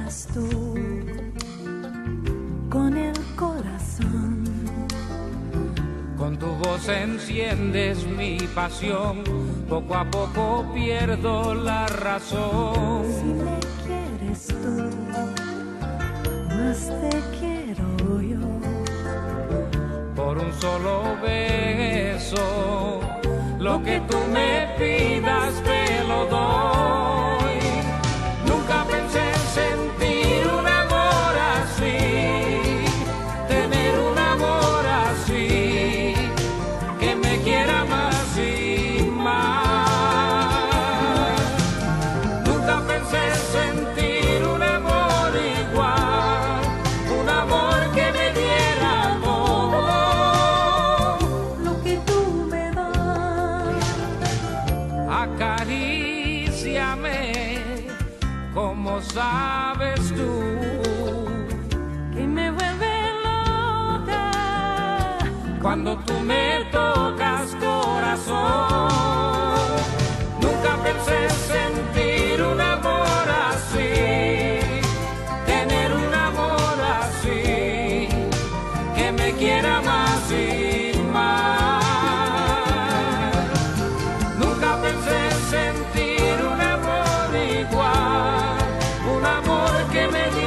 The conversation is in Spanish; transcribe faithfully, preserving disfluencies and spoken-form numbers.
llenas tú con el corazón. Con tu voz enciendes mi pasión, poco a poco pierdo la razón. Si me quieres tú, más te quiero yo. Por un solo beso, lo que tú me pidas te lo doy. Nunca pensé en sentir un amor así, tener un amor así, que me quiera más y más. Nunca pensé en sentir un amor igual, un amor que me diera todo lo que tú me das. Acaríciame como sabes tú, Que me vuelve loca cuando tú me tocas, corazón. Nunca pensé en sentir un amor así, tener un amor así, que me quiera más y más. Nunca pensé en sentir un amor igual, un amor que me